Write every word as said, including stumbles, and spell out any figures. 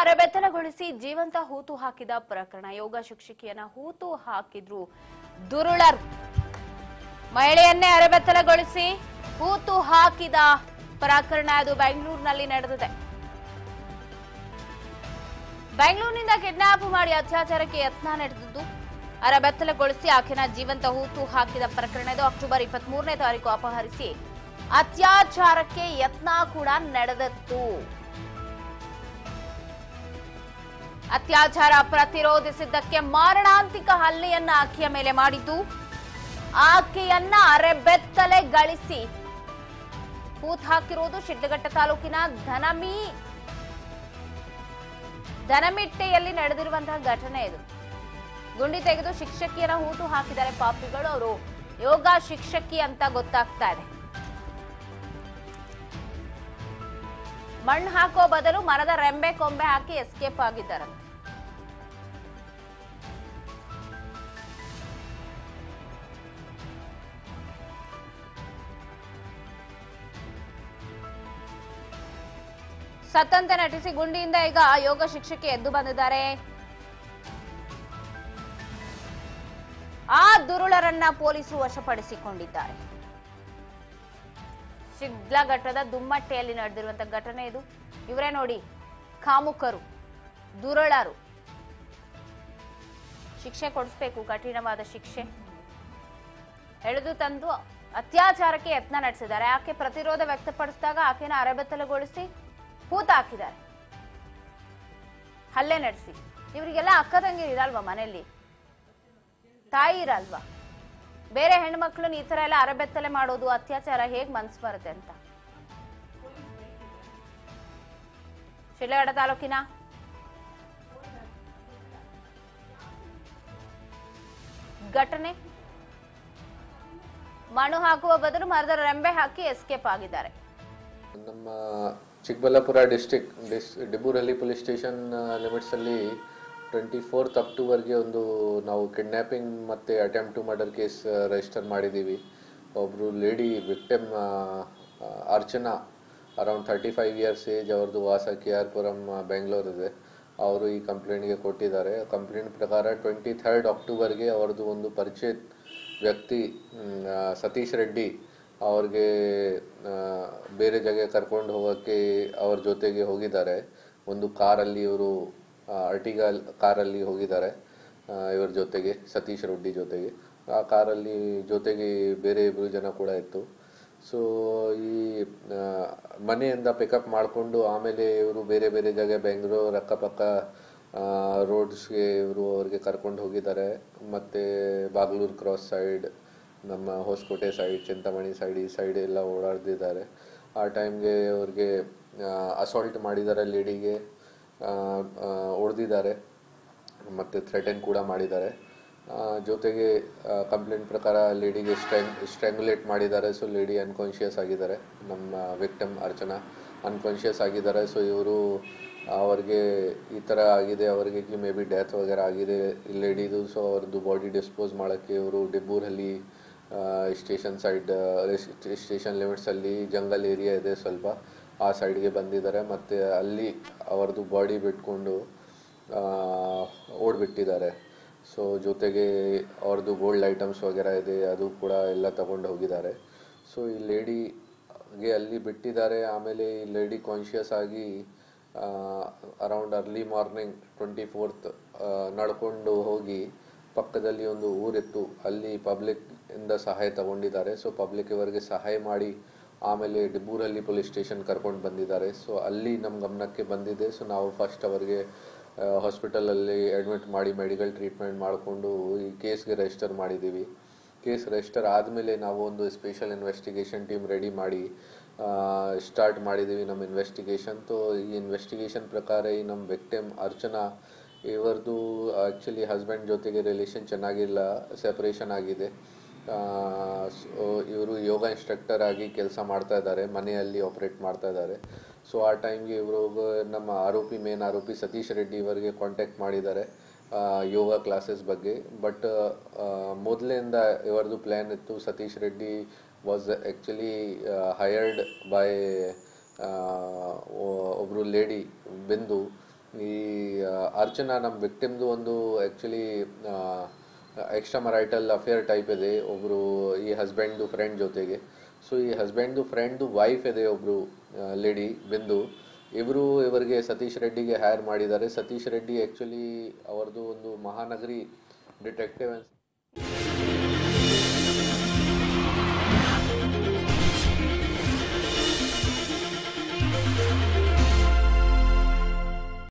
ಅರೆಬೆತ್ತಲಗೊಳಿಸಿ ಜೀವಂತ ಹೂತು ಹಾಕಿದ ಪ್ರಕರಣ. ಯೋಗ ಶಿಕ್ಷಕಿಯನ್ನ ಹೂತು ಹಾಕಿದ್ರು ದುರುಳರು. ಮಹಿಳೆಯನ್ನೇ ಅರೆಬೆತ್ತಲಗೊಳಿಸಿ ಹೂತು ಹಾಕಿದ ಪ್ರಕರಣ ಅದು ಬೆಂಗಳೂರಿನಲ್ಲಿ ನಡೆದಿದೆ. ಬೆಂಗಳೂರಿನಿಂದ ಕಿಡ್ನಾಪ್ ಮಾಡಿ ಅತ್ಯಾಚಾರಕ್ಕೆ ಯತ್ನ ನಡೆದಿದ್ದು, ಅರೆಬೆತ್ತಲಗೊಳಿಸಿ ಆಕೆನ ಜೀವಂತ ಹೂತು ಹಾಕಿದ ಪ್ರಕರಣ ಇದು. ಅಕ್ಟೋಬರ್ ಇಪ್ಪತ್ತ್ ಮೂರನೇ ತಾರೀಕು ಅಪಹರಿಸಿ ಅತ್ಯಾಚಾರಕ್ಕೆ ಯತ್ನ ಕೂಡ ನಡೆದಿತ್ತು. ಅತ್ಯಾಚಾರ ಪ್ರತಿರೋಧಿಸಿದ್ದಕ್ಕೆ ಮಾರಣಾಂತಿಕ ಹಲ್ಲೆಯನ್ನ ಆಕೆಯ ಮೇಲೆ ಮಾಡಿದ್ದು, ಆಕೆಯನ್ನ ಅರೆಬೆತ್ತಲೆಗಳಿಸಿ ಹೂತ್ ಹಾಕಿರುವುದು ಶಿಡ್ಲಘಟ್ಟ ತಾಲೂಕಿನ ಧನಮಿ ಧನಮಿಟ್ಟೆಯಲ್ಲಿ ನಡೆದಿರುವಂತಹ ಘಟನೆ ಇದು. ಗುಂಡಿ ತೆಗೆದು ಶಿಕ್ಷಕಿಯನ್ನ ಹೂತು ಹಾಕಿದ್ದಾರೆ ಪಾಪಿಗಳು. ಅವರು ಯೋಗ ಶಿಕ್ಷಕಿ ಅಂತ ಗೊತ್ತಾಗ್ತಾ ಇದೆ. ಮಣ್ಣು ಹಾಕೋ ಬದಲು ಮರದ ರೆಂಬೆ ಕೊಂಬೆ ಹಾಕಿ ಎಸ್ಕೇಪ್ ಆಗಿದ್ದಾರಂತೆ. ಸತ್ತಂತೆ ನಟಿಸಿ ಗುಂಡಿಯಿಂದ ಈಗ ಯೋಗ ಶಿಕ್ಷಕಿ ಎದ್ದು ಬಂದಿದ್ದಾರೆ. ಆ ದುರುಳರನ್ನ ಪೊಲೀಸರು ವಶಪಡಿಸಿಕೊಂಡಿದ್ದಾರೆ. ಶಿಡ್ಲಘಟ್ಟದ ದುಮ್ಮಟ್ಟೆಯಲ್ಲಿ ನಡೆದಿರುವಂತಹ ಘಟನೆ ಇದು. ಇವರೇ ನೋಡಿ ಕಾಮುಕರು, ದುರುಳರು. ಶಿಕ್ಷೆ ಕೊಡಿಸ್ಬೇಕು, ಕಠಿಣವಾದ ಶಿಕ್ಷೆ. ಎಳೆದು ತಂದು ಅತ್ಯಾಚಾರಕ್ಕೆ ಯತ್ನ ನಡೆಸಿದ್ದಾರೆ. ಆಕೆ ಪ್ರತಿರೋಧ ವ್ಯಕ್ತಪಡಿಸಿದಾಗ ಆಕೆನ ಅರೆಬೆತ್ತಲಗೊಳಿಸಿ ಹೂತ ಹಾಕಿದ್ದಾರೆ, ಹಲ್ಲೆ ನಡೆಸಿ. ಇವರಿಗೆಲ್ಲ ಅಕ್ಕ ತಂಗಿ ಇರಲ್ವಾ ಮನೆಯಲ್ಲಿ? ತಾಯಿ ಇರಲ್ವಾ? ಬೇರೆ ಹೆಣ್ಮಕ್ಳನ್ನ ಈ ತರ ಎಲ್ಲ ಅರೆಬೆತ್ತಲೆ ಮಾಡೋದು, ಅತ್ಯಾಚಾರ ಹೇಗ್ ಮನ್ಸು ಬರುತ್ತೆ ಅಂತ. ಶಿಡ್ಲಘಟ್ಟ ತಾಲೂಕಿನ ಘಟನೆ. ಮಣ್ಣು ಹಾಕುವ ಬದಲು ಮರದ ರೆಂಬೆ ಹಾಕಿ ಎಸ್ಕೇಪ್ ಆಗಿದ್ದಾರೆ. ನಮ್ಮ ಚಿಕ್ಕಬಳ್ಳಾಪುರ ಡಿಸ್ಟ್ರಿಕ್ಟ್ ಡಿಬೂರಲ್ಲಿ ಪೊಲೀಸ್ ಸ್ಟೇಷನ್ ಲಿಮಿಟ್ಸ್ ಅಲ್ಲಿ ಟ್ವೆಂಟಿ ಫೋರ್ತ್ ಅಕ್ಟೋಬರ್ಗೆ ಒಂದು ನಾವು ಕಿಡ್ನ್ಯಾಪಿಂಗ್ ಮತ್ತು attempt to murder case register ಮಾಡಿದ್ದೀವಿ. ಒಬ್ಬರು lady victim Archana, around thirty five years age, ಅವ್ರದ್ದು ವಾಸ ಕೆ ಆರ್ ಪುರಂ ಬೆಂಗಳೂರು ಇದೆ. ಅವರು ಈ ಕಂಪ್ಲೇಂಟ್ಗೆ ಕೊಟ್ಟಿದ್ದಾರೆ. ಕಂಪ್ಲೇಂಟ್ ಪ್ರಕಾರ ಟ್ವೆಂಟಿ ಥರ್ಡ್ ಅಕ್ಟೋಬರ್ಗೆ ಅವ್ರದ್ದು ಒಂದು ಪರಿಚಯ ವ್ಯಕ್ತಿ ಸತೀಶ್ ರೆಡ್ಡಿ ಅವ್ರಿಗೆ ಬೇರೆ ಜಾಗ ಕರ್ಕೊಂಡು ಹೋಗೋಕ್ಕೆ ಅವ್ರ ಜೊತೆಗೆ ಹೋಗಿದ್ದಾರೆ. ಒಂದು ಕಾರಲ್ಲಿ, ಇವರು ಅರ್ಟಿಗಾ ಕಾರಲ್ಲಿ ಹೋಗಿದ್ದಾರೆ ಇವ್ರ ಜೊತೆಗೆ, ಸತೀಶ್ ರೆಡ್ಡಿ ಜೊತೆಗೆ. ಆ ಕಾರಲ್ಲಿ ಜೊತೆಗೆ ಬೇರೆ ಇಬ್ಬರು ಜನ ಕೂಡ ಇತ್ತು. ಸೊ ಈ ಮನೆಯಿಂದ ಪಿಕಪ್ ಮಾಡಿಕೊಂಡು ಆಮೇಲೆ ಇವರು ಬೇರೆ ಬೇರೆ ಜಾಗ ಬೆಂಗಳೂರು ಅಕ್ಕಪಕ್ಕ ರೋಡ್ಸ್ಗೆ ಇವರು ಅವ್ರಿಗೆ ಕರ್ಕೊಂಡು ಹೋಗಿದ್ದಾರೆ. ಮತ್ತು ಬಾಗ್ಲೂರು ಕ್ರಾಸ್ ಸೈಡ್, ನಮ್ಮ ಹೊಸಕೋಟೆ ಸೈಡ್, ಚಿಂತಾಮಣಿ ಸೈಡ್, ಈ ಸೈಡ್ ಎಲ್ಲ ಓಡಾಡ್ತಿದ್ದಾರೆ. ಆ ಟೈಮ್ಗೆ ಅವ್ರಿಗೆ ಅಸಾಲ್ಟ್ ಮಾಡಿದ್ದಾರೆ, ಲೇಡಿಗೆ ಹೊಡೆದಿದ್ದಾರೆ ಮತ್ತು ಥ್ರೆಟನ್ ಕೂಡ ಮಾಡಿದ್ದಾರೆ. ಜೊತೆಗೆ ಕಂಪ್ಲೇಂಟ್ ಪ್ರಕಾರ ಲೇಡಿಗೆ ಸ್ಟ್ರ್ಯಾಂಗ್ ಸ್ಟ್ರ್ಯಾಂಗುಲೇಟ್ ಮಾಡಿದ್ದಾರೆ. ಸೊ ಲೇಡಿ ಅನ್ಕಾನ್ಷಿಯಸ್ ಆಗಿದ್ದಾರೆ. ನಮ್ಮ ವಿಕ್ಟಿಮ್ ಅರ್ಚನಾ ಅನ್ಕಾನ್ಷಿಯಸ್ ಆಗಿದ್ದಾರೆ. ಸೊ ಇವರು ಅವ್ರಿಗೆ ಈ ಥರ ಆಗಿದೆ, ಅವರಿಗೆ ಮೇ ಬಿ ಡೆತ್ ವಗೇರೆ ಆಗಿದೆ ಈ ಲೇಡಿದು. ಸೊ ಅವ್ರದ್ದು ಬಾಡಿ ಡಿಸ್ಪೋಸ್ ಮಾಡೋಕ್ಕೆ ಇವರು ಡಿಬ್ಬೂರಲ್ಲಿ ಸ್ಟೇಷನ್ ಸೈಡ್, ಸ್ಟೇಷನ್ ಲಿಮಿಟ್ಸಲ್ಲಿ ಜಂಗಲ್ ಏರಿಯಾ ಇದೆ ಸ್ವಲ್ಪ, ಆ ಸೈಡ್ಗೆ ಬಂದಿದ್ದಾರೆ. ಮತ್ತು ಅಲ್ಲಿ ಅವ್ರದ್ದು ಬಾಡಿ ಬಿಟ್ಕೊಂಡು ಓಡ್ಬಿಟ್ಟಿದ್ದಾರೆ. ಸೊ ಜೊತೆಗೆ ಅವ್ರದ್ದು ಗೋಲ್ಡ್ ಐಟಮ್ಸ್ ವಗೇರೆ ಇದೆ, ಅದು ಕೂಡ ಎಲ್ಲ ತಗೊಂಡು ಹೋಗಿದ್ದಾರೆ. ಸೊ ಈ ಲೇಡಿಗೆ ಅಲ್ಲಿ ಬಿಟ್ಟಿದ್ದಾರೆ. ಆಮೇಲೆ ಈ ಲೇಡಿ ಕಾನ್ಷಿಯಸ್ ಆಗಿ around early morning twenty fourth ನಡ್ಕೊಂಡು ಹೋಗಿ ಪಕ್ಕದಲ್ಲಿ ಒಂದು ಊರಿತ್ತು, ಅಲ್ಲಿ ಪಬ್ಲಿಕ್ ಇಂದ ಸಹಾಯ ತಗೊಂಡಿದ್ದಾರೆ. ಸೊ ಪಬ್ಲಿಕ್ ಇವರಿಗೆ ಸಹಾಯ ಮಾಡಿ ಆಮೇಲೆ ಡಿಬ್ಬೂರಲ್ಲಿ ಪೊಲೀಸ್ ಸ್ಟೇಷನ್ ಕರ್ಕೊಂಡು ಬಂದಿದ್ದಾರೆ. ಸೊ ಅಲ್ಲಿ ನಮ್ಮ ಗಮನಕ್ಕೆ ಬಂದಿದೆ. ಸೊ ನಾವು ಫಸ್ಟ್ ಅವರಿಗೆ ಹಾಸ್ಪಿಟಲಲ್ಲಿ ಅಡ್ಮಿಟ್ ಮಾಡಿ ಮೆಡಿಕಲ್ ಟ್ರೀಟ್ಮೆಂಟ್ ಮಾಡಿಕೊಂಡು ಈ ಕೇಸ್ಗೆ ರಿಜಿಸ್ಟರ್ ಮಾಡಿದ್ದೀವಿ. ಕೇಸ್ ರಿಜಿಸ್ಟರ್ ಆದಮೇಲೆ ನಾವು ಒಂದು ಸ್ಪೆಷಲ್ ಇನ್ವೆಸ್ಟಿಗೇಷನ್ ಟೀಮ್ ರೆಡಿ ಮಾಡಿ ಸ್ಟಾರ್ಟ್ ಮಾಡಿದ್ದೀವಿ ನಮ್ಮ ಇನ್ವೆಸ್ಟಿಗೇಷನ್. ಸೊ ಈ ಇನ್ವೆಸ್ಟಿಗೇಷನ್ ಪ್ರಕಾರ ಈ ನಮ್ಮ ವಿಕ್ಟಿಮ್ ಅರ್ಚನಾ, ಇವರದು ಆ್ಯಕ್ಚುಲಿ ಹಸ್ಬೆಂಡ್ ಜೊತೆಗೆ ರಿಲೇಷನ್ ಚೆನ್ನಾಗಿಲ್ಲ, ಸೆಪರೇಷನ್ ಆಗಿದೆ. ಸೊ ಇವರು ಯೋಗ ಇನ್ಸ್ಟ್ರಕ್ಟರ್ ಆಗಿ ಕೆಲಸ ಮಾಡ್ತಾ ಇದ್ದಾರೆ, ಮನೆಯಲ್ಲಿ ಆಪ್ರೇಟ್ ಮಾಡ್ತಾ ಇದ್ದಾರೆ. ಸೊ ಆ ಟೈಮ್ಗೆ ಇವರು ನಮ್ಮ ಆರೋಪಿ ಮೇನ್ ಆರೋಪಿ ಸತೀಶ್ ರೆಡ್ಡಿ ಇವರಿಗೆ ಕಾಂಟ್ಯಾಕ್ಟ್ ಮಾಡಿದ್ದಾರೆ ಯೋಗ ಕ್ಲಾಸಸ್ ಬಗ್ಗೆ. ಬಟ್ ಮೊದಲಿಂದ ಇವರದು ಪ್ಲ್ಯಾನ್ ಇತ್ತು. Satish Reddy was actually hired by ಒಬ್ಬರು ಲೇಡಿ ಬಿಂದು, ಈ ಆ, ಅರ್ಚನಾ ನಮ್ಮ ವಿಕ್ಟಿಮ್ದು ಒಂದು actually extra marital affair type ಇದೆ ಒಬ್ಬರು ಈ ಹಸ್ಬೆಂಡ್ದು ಫ್ರೆಂಡ್ ಜೊತೆಗೆ. ಸೊ ಈ ಹಸ್ಬೆಂಡ್ದು ಫ್ರೆಂಡ್ದು ವೈಫ್ ಇದೆ ಒಬ್ಬರು ಲೇಡಿ ಬಿಂದು. ಇವರು ಇವರಿಗೆ ಸತೀಶ್ ರೆಡ್ಡಿಗೆ ಹೈರ್ ಮಾಡಿದ್ದಾರೆ. ಸತೀಶ್ ರೆಡ್ಡಿ ಆ್ಯಕ್ಚುಲಿ ಅವ್ರದ್ದು ಒಂದು ಮಹಾನಗರಿ ಡಿಟೆಕ್ಟಿವ್